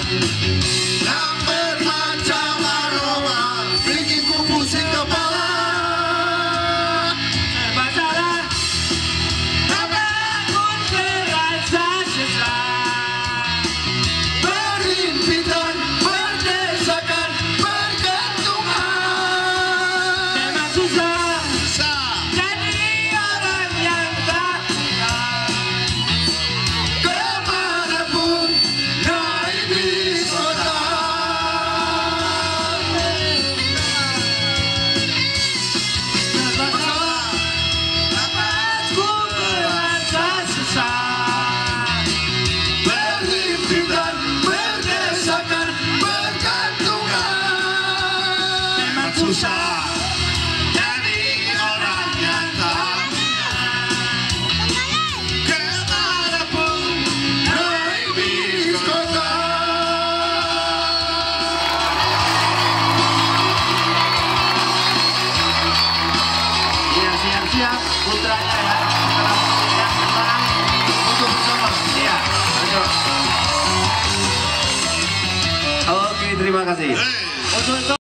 yang bermacam aroma bikin ku pusing kepala. Serba salah, takut terasa sesak. Berhimpitan, berdesakan, bergantungan. Memang susah Susah. jadi orang yang tak punya. Kemanapun naik bis kota. Serba salah, ku merasa susah. Berhimpitan, berdesakan, bergantungan. Memang susah jadi orang yang tak kemanapun naik bis kota. Iya, siap-siap putranya ya. Yang menang untuk bersama. Iya, ayo. Oke, terima kasih. Hey. Untuk